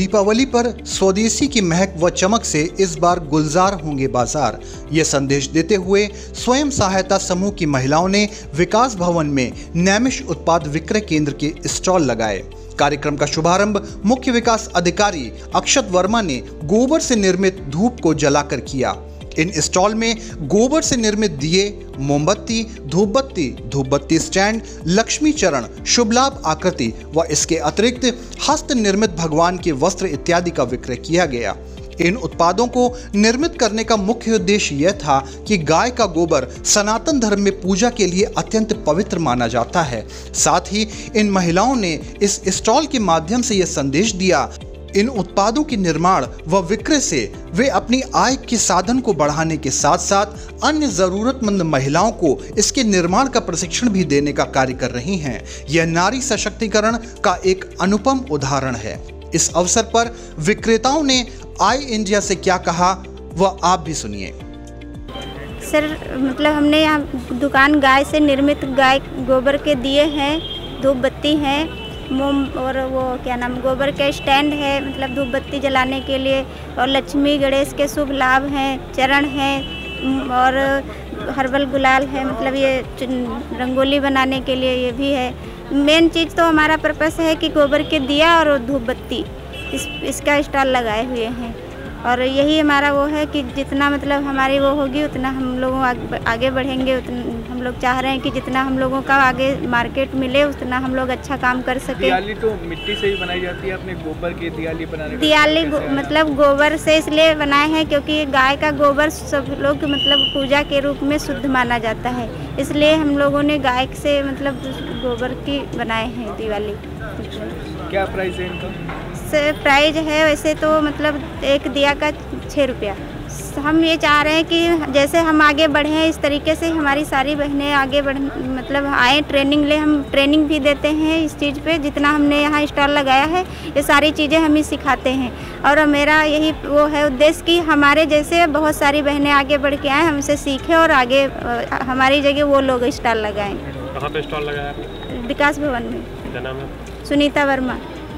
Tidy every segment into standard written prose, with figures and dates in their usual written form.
दीपावली पर स्वदेशी की महक व चमक से इस बार गुलजार होंगे बाजार। ये संदेश देते हुए स्वयं सहायता समूह की महिलाओं ने विकास भवन में नैमिष उत्पाद विक्रय केंद्र के स्टॉल लगाए। कार्यक्रम का शुभारंभ मुख्य विकास अधिकारी अक्षत वर्मा ने गोबर से निर्मित धूप को जलाकर किया। इन स्टॉल में गोबर से निर्मित दिए, मोमबत्ती, धूप बत्ती स्टैंड, लक्ष्मी चरण, शुभ लाभ आकृति व इसके अतिरिक्त हस्त निर्मित भगवान के वस्त्र इत्यादि का विक्रय किया गया। इन उत्पादों को निर्मित करने का मुख्य उद्देश्य यह था कि गाय का गोबर सनातन धर्म में पूजा के लिए अत्यंत पवित्र माना जाता है। साथ ही इन महिलाओं ने इस स्टॉल के माध्यम से यह संदेश दिया, इन उत्पादों के निर्माण व विक्रय से वे अपनी आय के साधन को बढ़ाने के साथ साथ अन्य जरूरतमंद महिलाओं को इसके निर्माण का प्रशिक्षण भी देने का कार्य कर रही हैं। यह नारी सशक्तिकरण का एक अनुपम उदाहरण है। इस अवसर पर विक्रेताओं ने आई इंडिया से क्या कहा वह आप भी सुनिए। सर मतलब हमने यहाँ दुकान गाय से निर्मित गाय गोबर के दिए हैं, धूप बत्ती हैं, मोम और वो क्या नाम गोबर का स्टैंड है, मतलब धूप बत्ती जलाने के लिए, और लक्ष्मी गणेश के शुभ लाभ हैं, चरण हैं और हर्बल गुलाल है, मतलब ये रंगोली बनाने के लिए ये भी है। मेन चीज़ तो हमारा पर्पस है कि गोबर के दिया और धूप बत्ती इसका स्टॉल लगाए हुए हैं। और यही हमारा वो है कि जितना मतलब हमारी वो होगी उतना हम लोगों आगे बढ़ेंगे। उतना हम लोग चाह रहे हैं कि जितना हम लोगों का आगे मार्केट मिले उतना हम लोग अच्छा काम कर सकें। दियाली तो मिट्टी से ही बनाई जाती है, अपने गोबर की दियाली बनाने का दियाली मतलब गोबर से इसलिए बनाए हैं क्योंकि गाय का गोबर सब लोग मतलब पूजा के रूप में शुद्ध माना जाता है, इसलिए हम लोगों ने गाय से मतलब गोबर की बनाए हैं दिवाली। क्या प्राइस है इनका? प्राइज है वैसे तो मतलब एक दिया का 6 रुपया। हम ये चाह रहे हैं कि जैसे हम आगे बढ़ें इस तरीके से हमारी सारी बहनें आगे बढ़ मतलब आए, ट्रेनिंग ले। हम ट्रेनिंग भी देते हैं इस चीज़ पे, जितना हमने यहाँ स्टॉल लगाया है ये सारी चीज़ें हम ही सिखाते हैं। और मेरा यही वो है उद्देश्य कि हमारे जैसे बहुत सारी बहनें आगे बढ़ के आएँ, हमसे सीखें और आगे हमारी जगह वो लोग स्टॉल लगाएँ। कहाँ पे स्टॉल लगाया आपने? विकास भवन में। क्या नाम है? सुनीता वर्मा।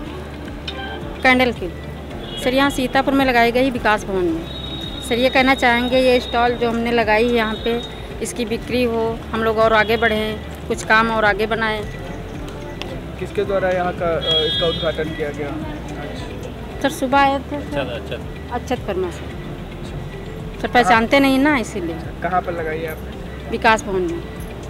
कैंडल की सर यहाँ सीतापुर में लगाई गई विकास भवन में। सर ये कहना चाहेंगे ये स्टॉल जो हमने लगाई है यहाँ पे इसकी बिक्री हो, हम लोग और आगे बढ़ें, कुछ काम और आगे बनाएं। किसके द्वारा यहाँ का इसका उद्घाटन किया गया? सर सुबह आए थे अक्षत वर्मा से। सर पहचानते नहीं ना, इसीलिए। कहाँ पर लगाई है आपने? विकास भवन में।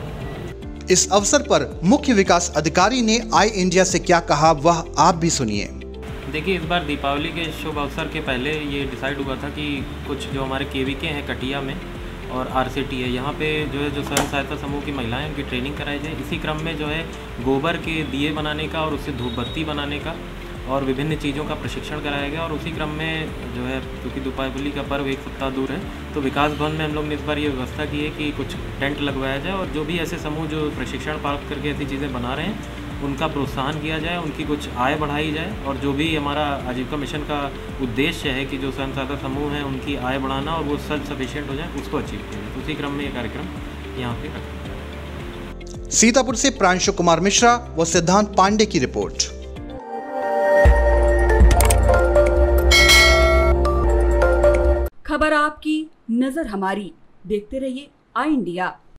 इस अवसर पर मुख्य विकास अधिकारी ने आई इंडिया से क्या कहा वह आप भी सुनिए। देखिए, इस बार दीपावली के शुभ अवसर के पहले ये डिसाइड हुआ था कि कुछ जो हमारे केवीके हैं कटिया में और आरसीटी है, यहाँ पे जो है जो स्वयं सहायता समूह की महिलाएं उनकी ट्रेनिंग कराई जाए। इसी क्रम में जो है गोबर के दिए बनाने का और उससे धूप बत्ती बनाने का और विभिन्न चीज़ों का प्रशिक्षण कराया गया। और उसी क्रम में जो है क्योंकि दीपावली का पर्व एक सप्ताह दूर है तो विकास भवन में हम लोग ने इस बार ये व्यवस्था की है कि कुछ टेंट लगवाया जाए और जो भी ऐसे समूह जो प्रशिक्षण प्राप्त करके ऐसी चीज़ें बना रहे हैं उनका प्रोत्साहन किया जाए, उनकी कुछ आय बढ़ाई जाए। और जो भी हमारा आजीविका मिशन का उद्देश्य है कि जो स्वयं सहायता समूह हैं उनकी आय बढ़ाना और वो सेल्फ सफिशिएंट हो जाए, उसको अचीव किया जाए। उसी क्रम में ये कार्यक्रम यहाँ पे रखा। सीतापुर से प्रांशु कुमार मिश्रा व सिद्धांत पांडे की रिपोर्ट। खबर आपकी, नजर हमारी। देखते रहिए आई इंडिया।